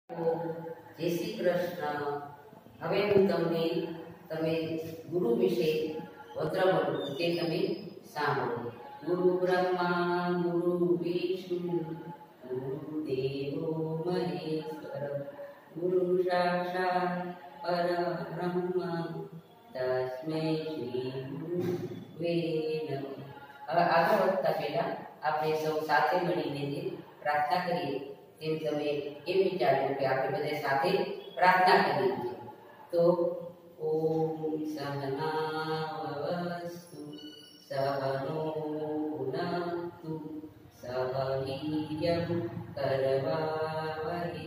જય શ્રી કૃષ્ણ। હવે હું તમને ગુરુ વિશે વક્ર બોલું તે તમે સાંભળો। ગુરુ બ્રહ્મા ગુરુ વિષ્ણુ ગુરુ દેવો મહેશ્વર ગુરુ સાક્ષાત પરબ્રહ્મ તસ્મૈ શ્રી ગુરુવે નમઃ। હવે આગળ વધતા પહેલા આપણે સૌ સાથે મળીને પ્રાર્થના કરીએ તેમ તમે એમ વિચાર્યું કે આપણે બધા સાથે પ્રાર્થના કરીએ છીએ। તો ઓમ સહનાવવસ્તુ સહનો ભુનક્તુ સહ વીર્યં કરવાવહૈ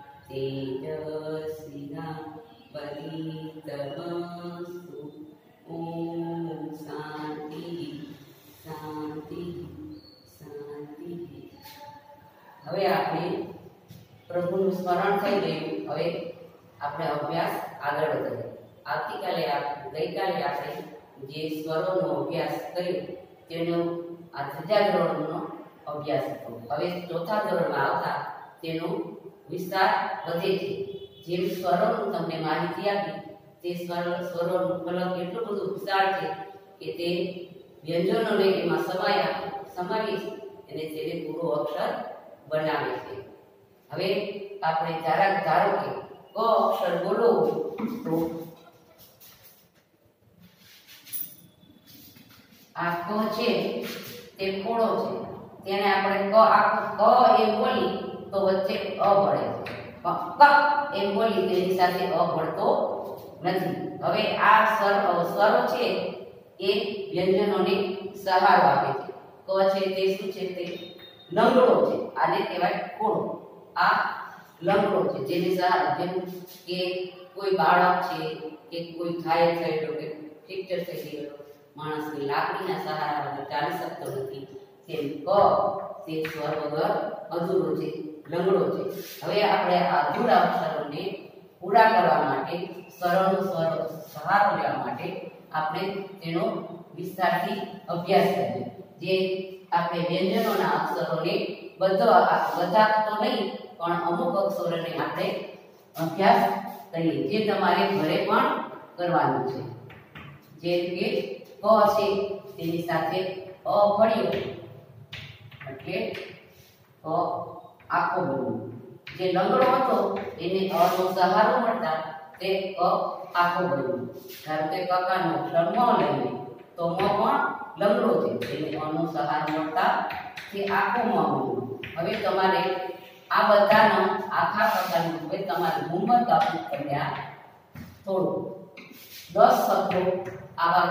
તેજસ્વિનાવધીતમસ્તુ। ઓમ શાંતિ શાંતિ શાંતિ। હવે આપણે પ્રભુનું સ્મરણ થઈ ગયું। હવે આપણે અભ્યાસ આગળ વધારીએ। ગઈકાલે આપણે જે સ્વરોનો અભ્યાસ કર્યો તેનો આ ત્રીજા ધોરણનો અભ્યાસ હતો। હવે ચોથા ધોરણમાં આવતા તેનો વિસ્તાર વધે છે। જેમ સ્વરોનું તમને માહિતી આપી તે સ્વરોનું ફલક એટલું બધું વિશાળ છે કે તે વ્યંજનોને એમાં સમાવી અને તેને પૂરો અક્ષર બનાવે છે। હવે આપણે ધારો કે ક અક્ષર બોલવો તો આ ક છે તે પોળો છે, તેને આપણે ક એમ બોલી તો વચ્ચે અ ભળે છે, ક એમ બોલી તેની સાથે અ ભળતો નથી। હવે આ સ્વરો છે એ વ્યંજનોને સહારો આપે છે। ક છે તે શું છે? તે લંગડો છે, આને કહેવાય પોળો। આ લંગડો છે જેને સહારો, જેમ કે કોઈ બાળક છે કે કોઈ ઘાયલ થયેલો કે ફ્રેક્ચર થઈ ગયેલો માણસની લાકડીના સહારા વગર ચાલી શકતો નથી, તેમ ક તે સ્વર વગર અધૂરો છે, લંગડો છે। હવે આપણે આ અધૂરા અક્ષરોને પૂરા કરવા માટે સ્વરોનો સહારો લેવા માટે આપણે તેનો વિસ્તારથી અભ્યાસ કરીએ। જે આપણે વ્યંજનોના અક્ષરોને બધા તો નહીં પણ અમુક અક્ષરોને આપણે અભ્યાસ કરીએ, જે તમારે ઘરે પણ કરવાનું છે। જેમ કે ક છે તેની સાથે અ ભળ્યો એટલે ક આખો બન્યો। જે લંગડો હતો એને અ નો સહારો મળતા તે ક આખો બન્યો। ધારો કે કકાનો અક્ષર મ લઈએ તો મ પણ લંગડો છે, તેને અ નો સહારો મળતા તે આખો મ બન્યો। હવે તમારે આ બધાનો આખા પ્રકારનું રૂપે તમારે હોમવર્ક આપવું પડ્યા થોડું 10 શબ્દો આવા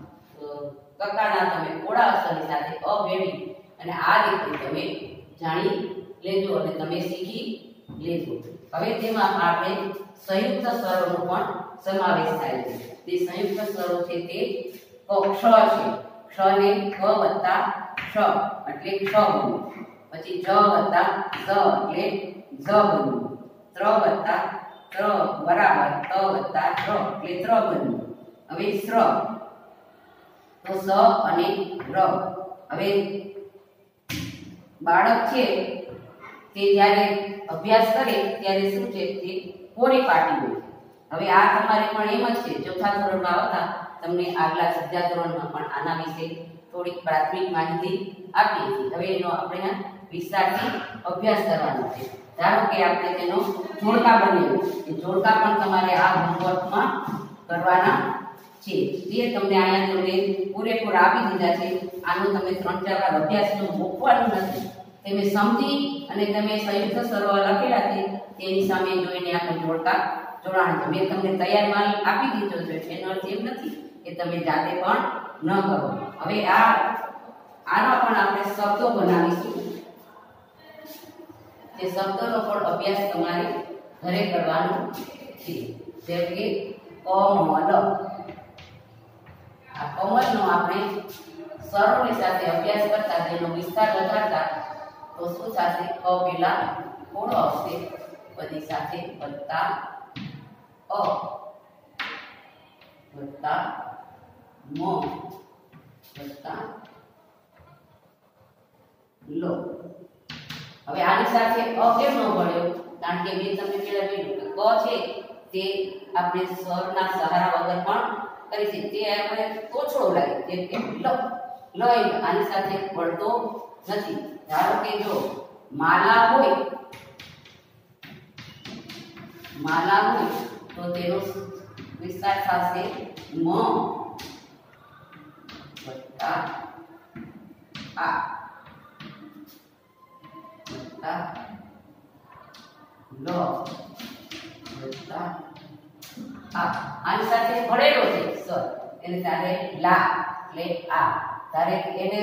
કકાના તમે પોળા અક્ષરની સાથે અ ભેળવી અને આ રીતે તમે જાણી લેજો અને તમે શીખી લેજો। હવે તેમાં આપણે સંયુક્ત સ્વરોનો પણ સમાવેશ થાય છે। તે સંયુક્ત સ્વરો છે તે ક્ષ છે, ક્ષ ને ક વત્તા ક્ષ એટલે ક્ષ બન્યું। પછી જ વત્તા ઝ એટલે ઝ બન્યું। ત્ર વત્તા ત્ર બરાબર ત વત્તા ત્ર એટલે ત્ર બન્યું। હવે શ્ર તો સ અને ર। હવે બાળક છે તે જ્યારે અભ્યાસ કરે ત્યારે શું છે તે કોરી પાટી હોય। હવે આ તમારે પણ એમ જ છે, ચોથા ધોરણમાં આવતા તમને આગલા ત્રીજા ધોરણમાં પણ આના વિશે થોડીક પ્રાથમિક માહિતી આપી હતી। હવે એનો આપણે વિસ્તારથી અભ્યાસ કરવાનો છે। ધારો કે આપણે તેનો જોડકા બનાવ્યો, એ જોડકા પણ તમારે આ હોમવર્કમાં કરવાના છે, જે તમને અહીંયા તમને પૂરેપૂરા આપી દીધા છે। આનો તમે 3-4 વાર અભ્યાસ મૂકવાનું નથી, તમે સમજી અને તમે સંયુક્ત સ્વરો લખેલા છે તેની સામે જોઈને આપણે જોડકા જોડાણ છે। મેં તમને તૈયાર માલ આપી દીધો છે, એનો અર્થ એમ નથી કે તમે જાતે પણ ન કરો। હવે આના પણ આપણે શબ્દો બનાવીશું, તે શબ્દોનો પણ અભ્યાસ તમારે ઘરે કરવાનો છે। જેમ કે કમલ, આ કમલનો આપણે સ્વરોની સાથે અભ્યાસ કરતા તેનો વિસ્તાર વધારતા તો શું થશે? ક પેલા પોળો આવશે, બધી સાથે વત્તા અ વત્તા મ વત્તા લો। હવે આની સાથે અ કેમ ન ભળ્યો? કારણ કે મેં તમને પહેલા કીધું કે ક છે તે આપણે સ્વરના સહારા વગર પણ કરી શકીએ. તે આપણે તોછડો લાગે જેમ કે લ આની સાથે વળતો નથી. ધારો કે જો માલા હોય તો તેનો વિસ્તાર થશે મ વત્તા આ વત્તા લ વત્તા આ. આની સાથે ભળેલો છે સ્વર એને તારે લા એટલે આ. તારે એને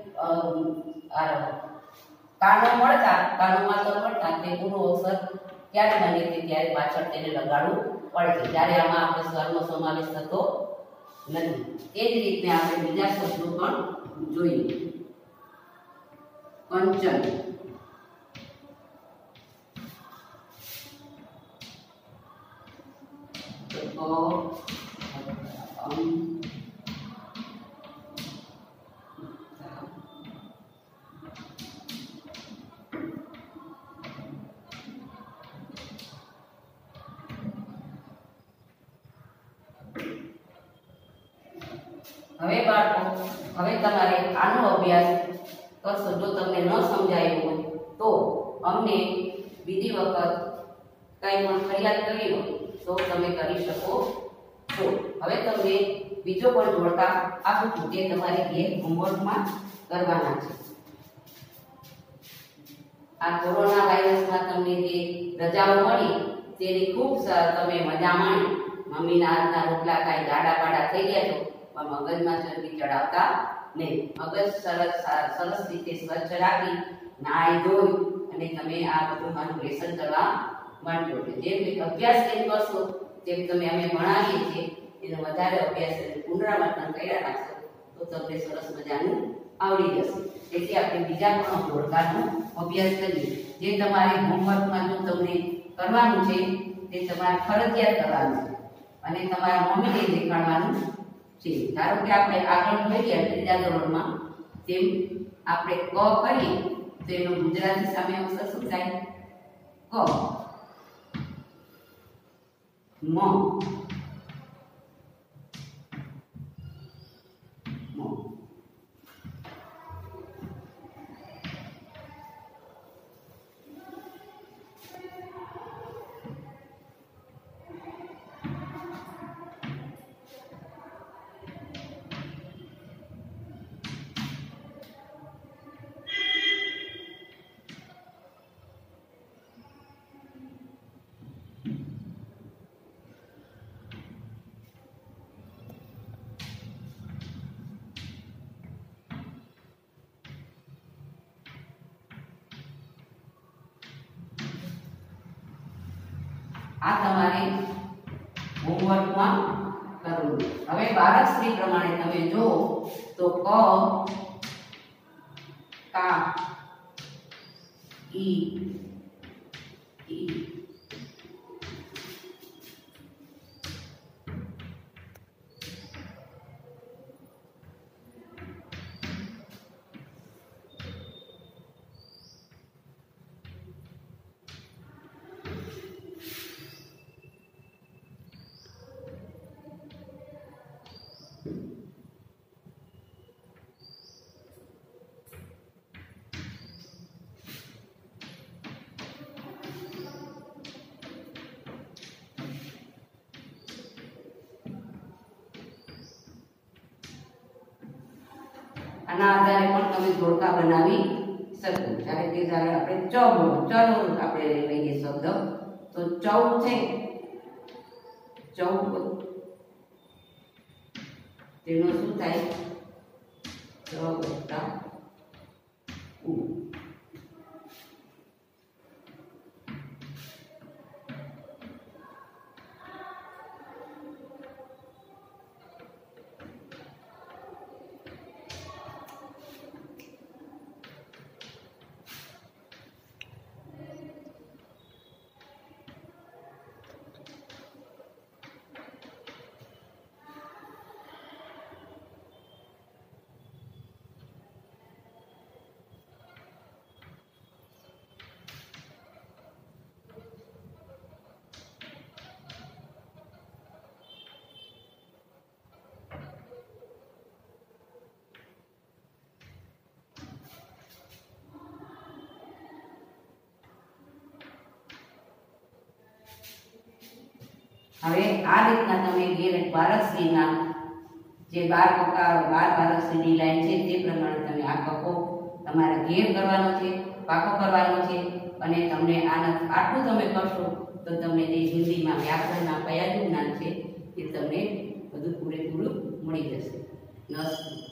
કાનોમાં તો મળતા તે પૂરો અક્ષર ક્યારે બને છે ત્યારે પાછળ તેને લગાડવું પડે છે. જ્યારે આમાં આપણે સ્વરનો સમાવેશ થતો નથી. એ જ રીતે આપણે બીજા શબ્દો પણ જોઈએ. કંચન હવે બાળકો હવે તમારે આનો અભ્યાસ કરશો. જો તમને ન સમજાયું હોય તો અમને બીજી વખત કંઈ પણ ફરિયાદ કરવી હોય તો તમે કરી શકો છો. હવે તમને બીજો પણ જોડકા આપું છું તે તમારે ઘેર હોમવર્કમાં કરવાના છે. આ કોરોના વાયરસમાં તમને જે રજાઓ મળી તેની ખૂબ તમે મજા માણી. મમ્મીના હાથના રોટલા કાંઈ ગાડા પાડા થઈ ગયા છો પણ મગજમાં ચરબી ચડાવતા નહીં. મગજ સરસ રીતે સ્વચ્છ રાખી નાહી ધોઈ અને તમે આ બધું મારું લેસન કરવા માંડજો. જેમ અભ્યાસ કેમ કરશો તેમ તમે અમે ભણાવીએ છીએ એનો વધારે અભ્યાસ પુનરાવર્તન કર્યા રાખશો તો તમને સરસ મજાનું આવડી જશે. તેથી આપણે બીજા પણ જોડકાનો અભ્યાસ કરીએ. જે તમારે હોમવર્કમાં જો તમને કરવાનું છે તે તમારે ફરજિયાત કરવાનું છે અને તમારા મમ્મીને દેખાડવાનું છે. ધારો કે આપણે આગળ જોઈએ ત્રીજા ધોરણમાં તેમ આપણે ક કરીએ તો એનો ગુજરાતી સામે અક્ષર શું થાય? ક. મ. આ તમારે હોમવર્કમાં કરવું. હવે બારકશ્રી પ્રમાણે તમે જો તો ક, કા, ઈ, આના આધારે પણ તમે જોડકા બનાવી શકો. જ્યારે કે આપણે ચ બોલો, ચલો આપણે લઈએ શબ્દ તો ચૌ છે, ચૌ તેનો શું થાય? ચ વત્તા ઉ. હવે આ રીતના તમે ઘેર ભારતશ્રીના જે 12 ભારતશ્રીની લાઈન છે તે પ્રમાણે તમે આ કકો તમારે ઘેર કરવાનો છે, પાકો કરવાનો છે અને તમને આટલું તમે કરશો તો તમને જે હિન્દીમાં વ્યાકરણના કયા જ્ઞાન છે એ તમને બધું પૂરેપૂરું મળી જશે. નમસ્તે.